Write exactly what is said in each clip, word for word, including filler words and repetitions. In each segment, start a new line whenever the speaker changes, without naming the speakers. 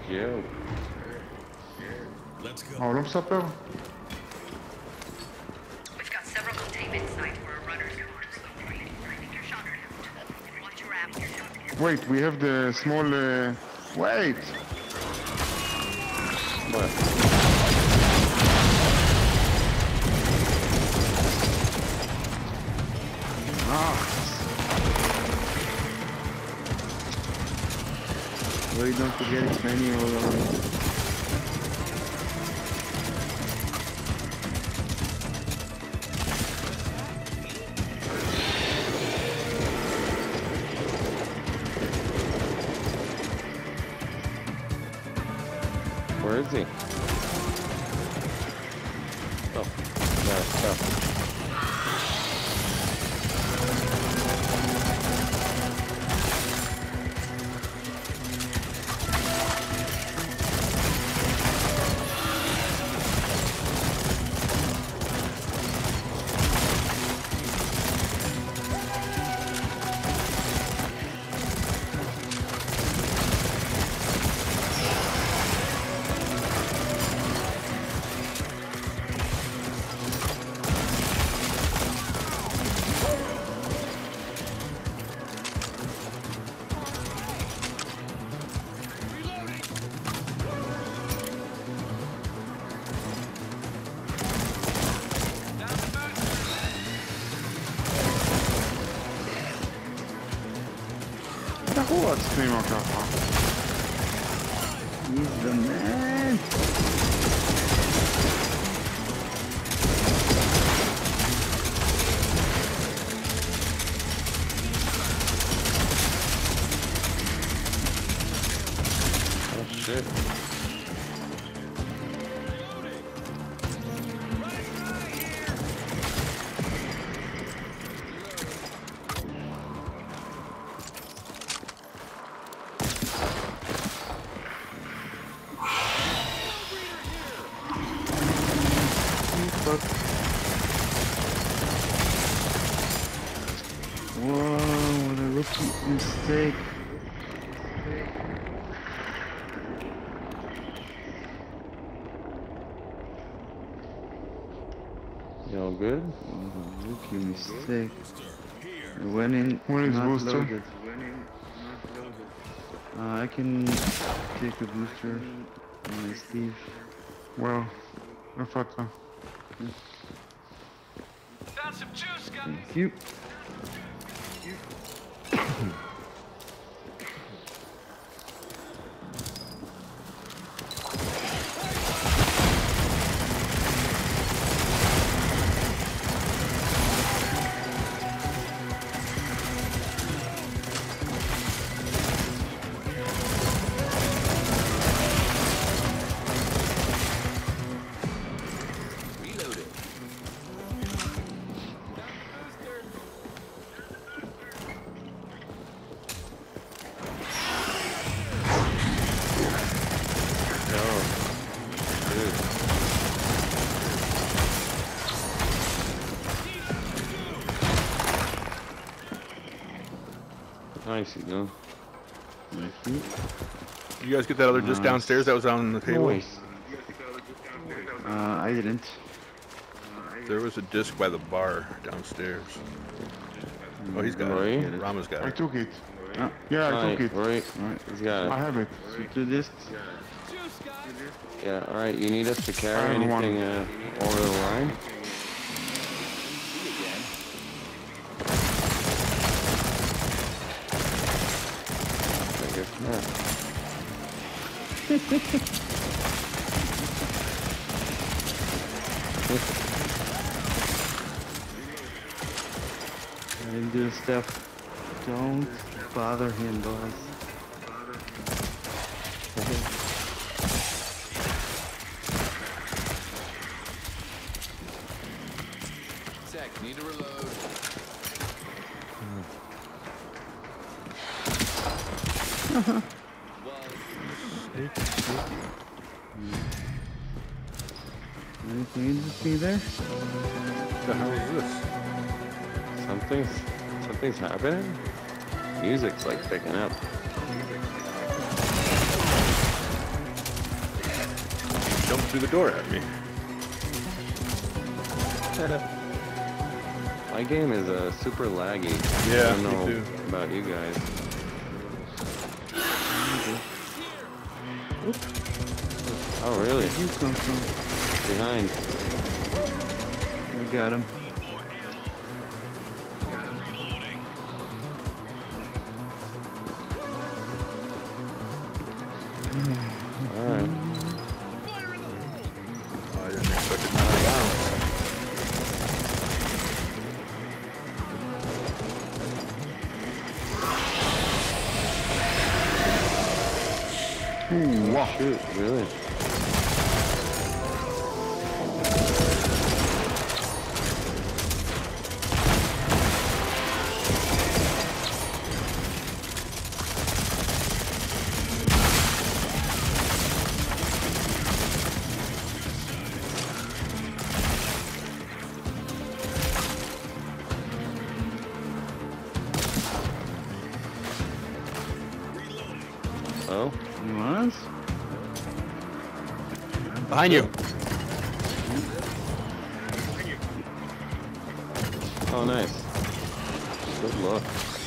Yo.
Let's go.
Oh, não precisa pelo.
We've got several containment sites where runners are located. Your shotgun out. Watch your app.
Wait, we have the small. Uh... Wait.
What?
Ah.
Wait, don't forget it's manual. Uh,
Where is he? Oh, yeah, stuff.
Hova streama kapa?
he's the man.
Oh shit.
Whoa, what a rookie mistake.
You all good?
What a rookie mistake. I went in,
Where is
not
booster?
loaded. Uh, I can take a booster. Uh, Steve.
Well, I thought so.
Found some juice, guys.
Thank you.
Reloading.
Oh. Dude. Nice, you know.
Thank you.
You guys get that other disc
Nice.
downstairs that was on the table?
Nice.
Uh, I didn't.
There was a disc by the bar downstairs. Oh, he's got
Right.
it. Rama's got
I
it.
took it.
Ah,
Yeah, I
Alright,
took it.
right.
alright.
He's got
I
it.
have it.
So two discs.
Yeah, alright. You need us to carry
I have one.
anything uh, over the line? I guess not.
And do stuff. Don't bother him, boss.
Tech, need to reload.
Anything interesting there?
What the hell is this?
Something's, something's happening? Music's like picking up.
jumped through the door at me.
My game is uh, super laggy.
Yeah,
I don't
me
know
too.
about you guys. Oh, really?
You come from?
Behind.
We got him.
Alright.
Oh, I didn't expect it to go down.
Ooh, wow.
Shoot, really? Oh?
You want us?
Behind you.
Oh, nice. Good luck.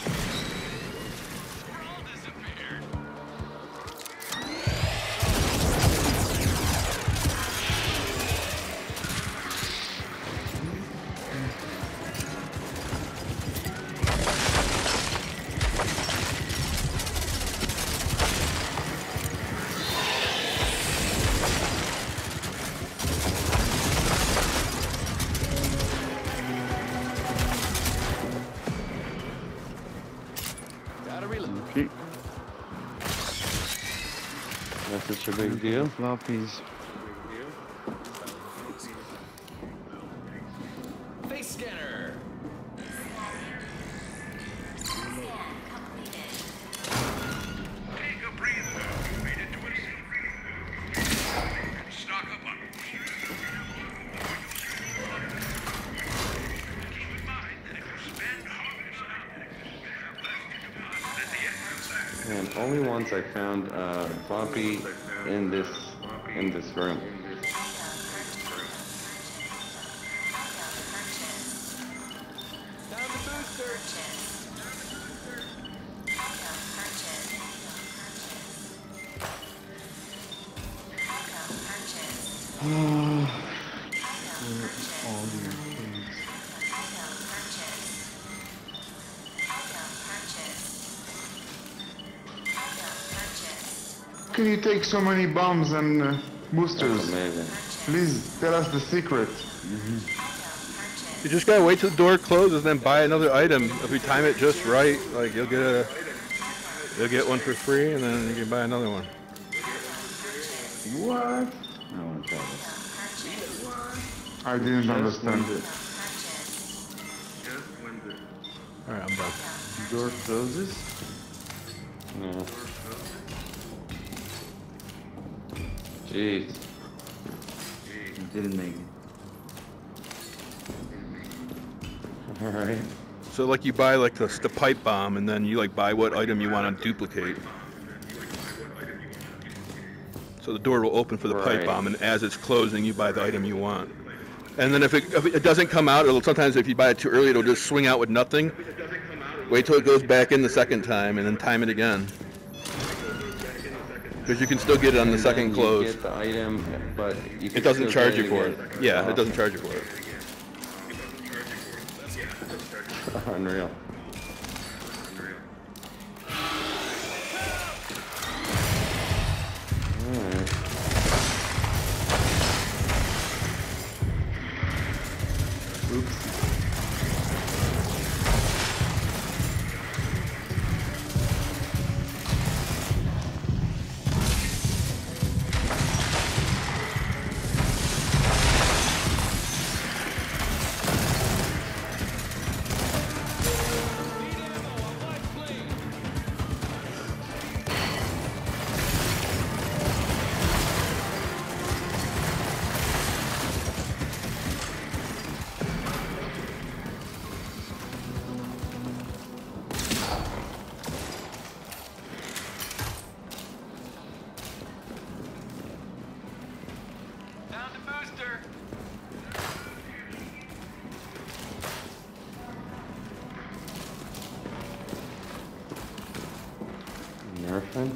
Gotta reload.
Okay.
That's such a big deal.
Floppies.
Face scanner.
Take a breather. You made it to a safe. Stock up on keep in mind that if you spend harvest at the end,
And only once I found uh, Floppy in this in this room.
Down the booster.
All your things.
Can you take so many bombs and uh,
That's
boosters?
amazing.
Please tell us the secret.
You just gotta wait till the door closes and then buy another item. If you time it just right, like you'll get a, you'll get one for free, and then you can buy another one.
What? I want to try this.
I didn't understand.
All right, I'm done.
The door closes.
Yeah. Jeez.
It didn't make it.
Alright.
So like you buy like the, the pipe bomb, and then you like buy what item you want to duplicate. So the door will open for the pipe
Right.
bomb, and as it's closing, you buy the item you want. And then if it, if it doesn't come out, it'll sometimes if you buy it too early, it'll just swing out with nothing. Wait till it goes back in the second time, and then time it again. Because you can still get it on the
And
second
then
close.
You get the item, but you can
It doesn't
still
charge
get
you for it.
again.
Yeah,
Oh.
it doesn't charge you for it.
Unreal. Alright.
Oops.
Nerfing?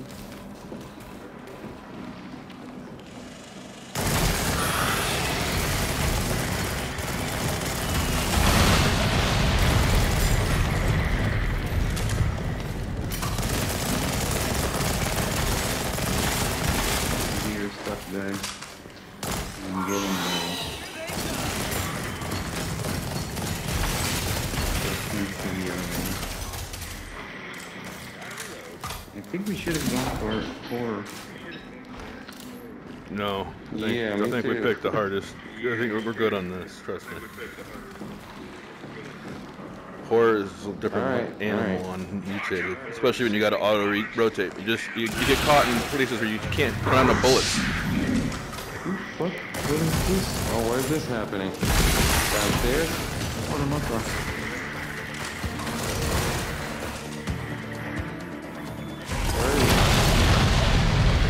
Gear stuff there. I'm getting there. I think we should have gone for four.
No. I think,
Yeah,
I
me
think we
too.
picked the hardest. I think we're we're good on this, trust me. Horror is a different
Alright,
animal
alright.
on mutated, especially when you got to auto re rotate. You just you, you get caught in places where you can't put on the bullets.
What? What is this?
Oh, where's this happening? Downstairs?
What am I talking?
Where is it?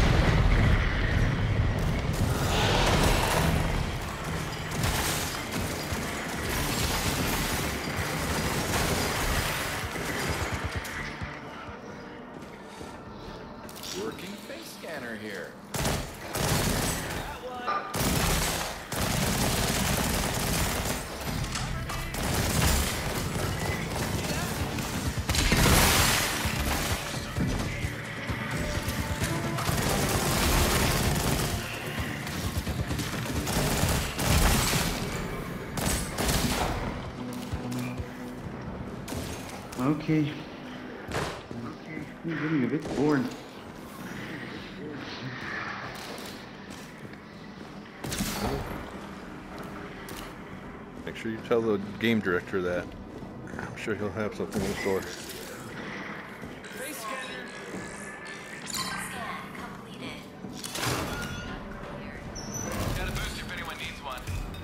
Working face scanner here.
Okay. I'm getting a bit bored.
Make sure you tell the game director that. I'm sure he'll have something in store.
Face scanner.
Scan completed. Cleared.
Got a booster if anyone needs one.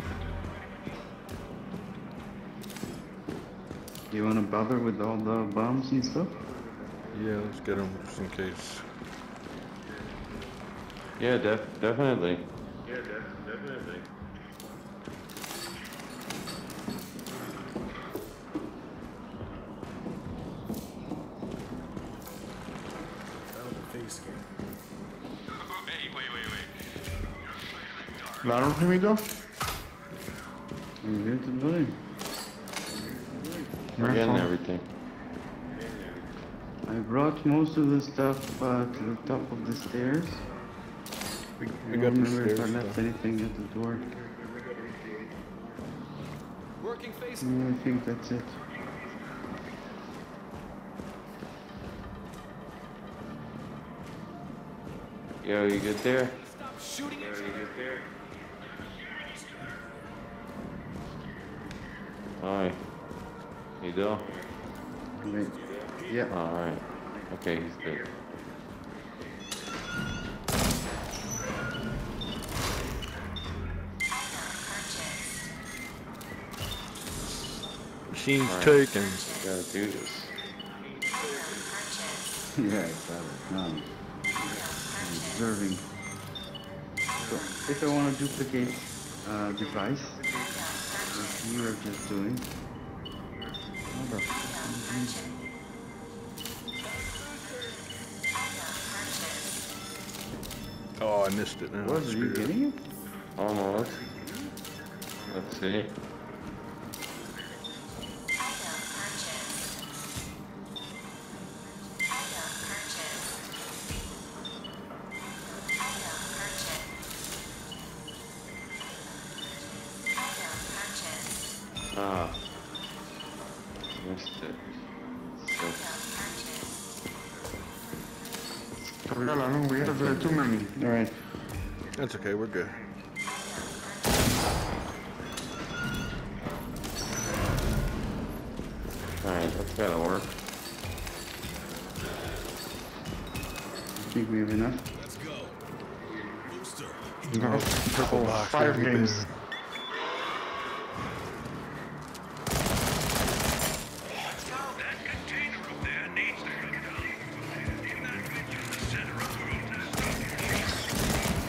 You wanna bother with all the bombs and stuff?
Yeah, let's get him just in case.
Yeah, def definitely.
Hey, wait, wait, wait.
Ladder for me though?
I'm here to play.
We're getting
Merfolk.
everything.
I brought most of the stuff uh, to the top of the stairs.
We,
I
we
don't
got the
remember if I
stairs
left
stuff.
anything at the door.
Working face.
No, I think that's it.
Yo, you good there?
Stop shooting at you.
Alright. You do?
Wait. Yeah.
Alright. Okay, he's good.
Machine's
Alright.
taken.
We gotta do this.
Yeah, I got it. Now, I'm observing. So, if I want to duplicate uh, device, what you are just doing. Hold up.
Oh, I missed it now.
What, are you
Screw it.
getting it?
Almost. Let's see. Ah. Missed it. So,
Cargala, no, we have uh, too many.
Alright.
That's okay, we're good.
alright, that's gotta work.
I think we have enough.
Let's go. Booster.
No,
Purple
oh,
box.
five
everything.
games.
That container up there needs to come down. You're not going to the center of the room to stop.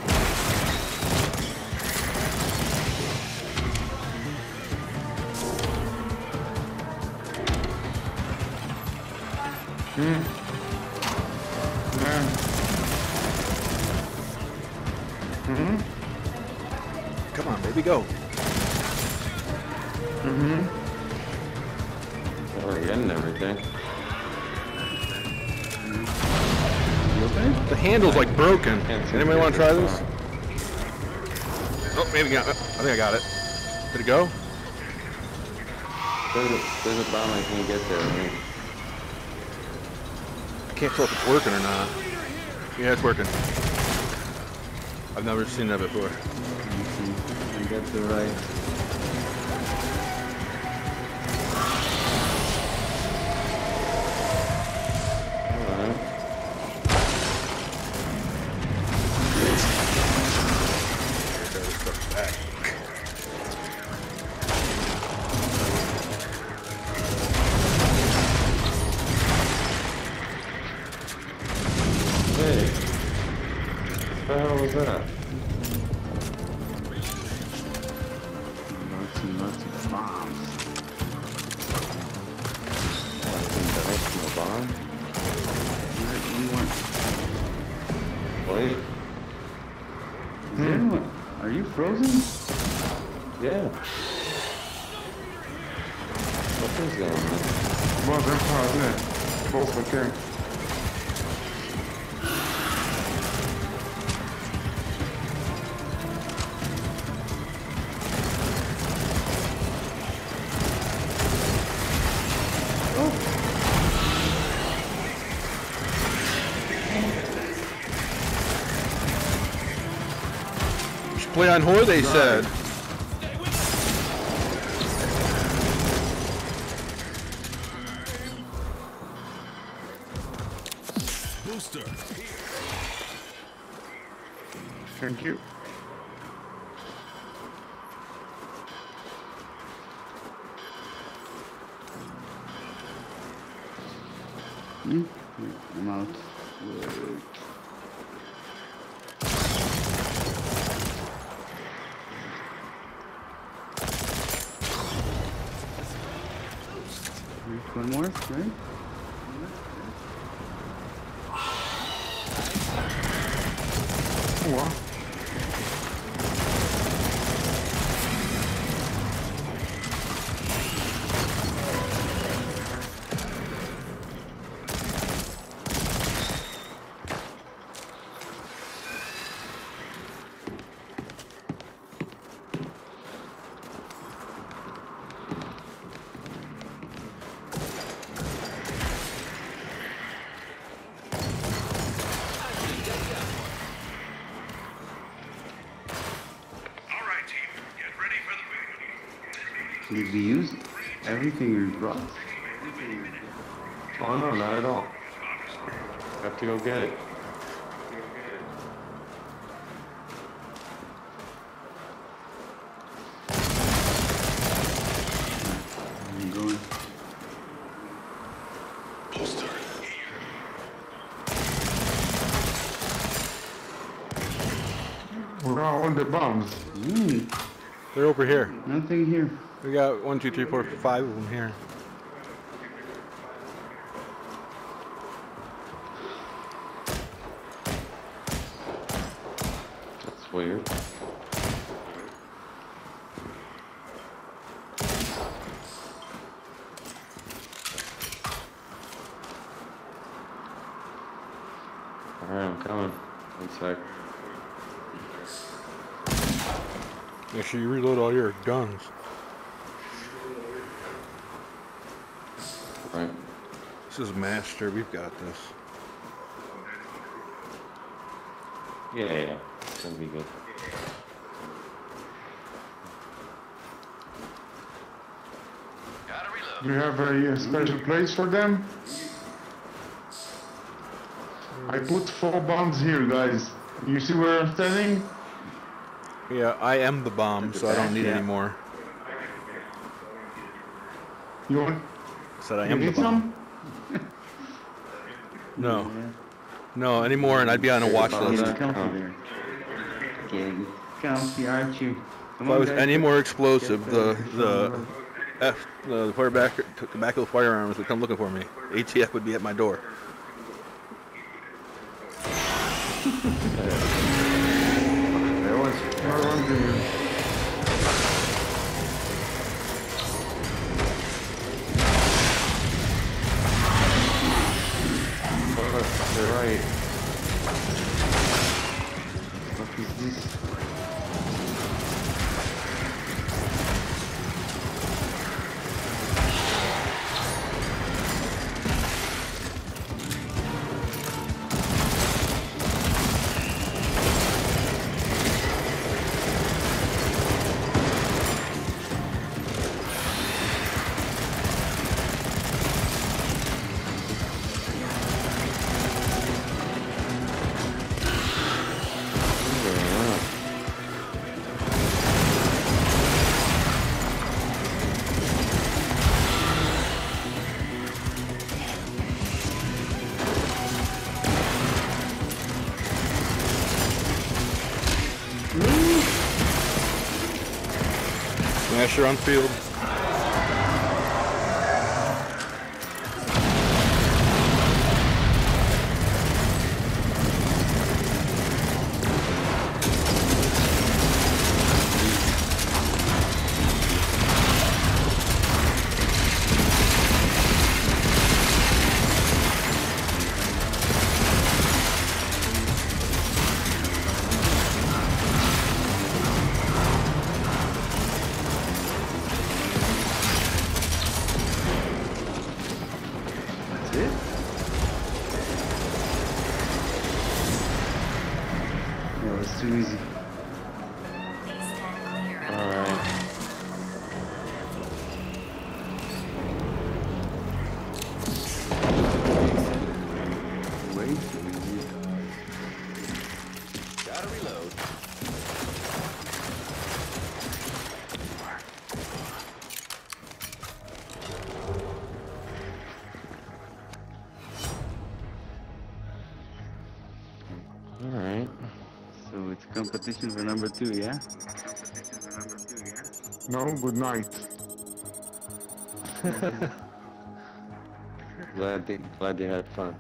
man. Mm-hmm.
Come on, baby, go.
Mm-hmm.
Oh, we're getting everything.
You okay?
The handle's like broken.
Can't seem
Anybody
to
want to
get
try
this
this?
far.
Oh, maybe got. I think I got it. Did it go?
There's a, there's a bomb I can get there. Right?
I can't tell if it's working or not. Yeah, it's working. I've never seen that before.
I got the right.
Alright. Hey. What the hell was that?
Lots and lots of bombs.
Oh, I think that was from a bomb.
Alright, one more.
Wait.
Is anyone? Are you frozen?
Yeah. What is going on?
Both are far there. Both okay.
Play on whore, they said.
Booster.
Thank you.
Hmm? I'm out. Wait. One more, right?
Wow.
All right, team. Get ready for the
Did we use everything we brought?
Oh no, not at all. Have to go get it.
I'm going.
Booster.
Where are all the bombs?
Hmm,
They're over here.
nothing here.
We got one, two, three, four, five of them here.
That's weird. Alright, I'm coming. One sec.
Make sure you reload all your guns.
Right.
This is Master. We've got this.
Yeah, yeah, yeah. It's gonna be good.
Gotta reload.
Do you have a, uh special place for them? I put four bombs here, guys. You see where I'm standing?
Yeah, I am the bomb, so I don't need
Yeah.
any more.
You want?
Said I
You
am the
need
bomb.
some?
No, no, anymore, and I'd be on a watch
bomb
list.
there?
Getting comfy there. Getting comfy, aren't you? Come
If I
on,
was
guys.
any more explosive, the the F the, the fire back the back of the firearms would come looking for me. A T F would be at my door.
There was no one to
Oh, you're right.
What is this?
Smasher on field.
That's it? Yeah, it was too easy.
Alright.
Way too easy.
Gotta reload.
Alright.
So it's competition for number two, yeah?
No, good night.
Glad they, glad they had fun.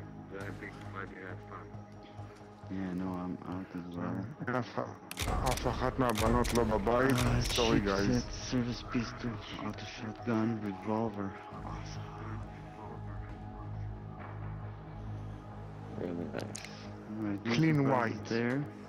Yeah, no, I'm out as well.
אף אף אחת מהבנות לא בבית.
Uh,
Sorry
chip
guys.
set, service pistol, auto shotgun, revolver. Awesome.
Really nice.
Alright, no
Clean
surprises
white.
there.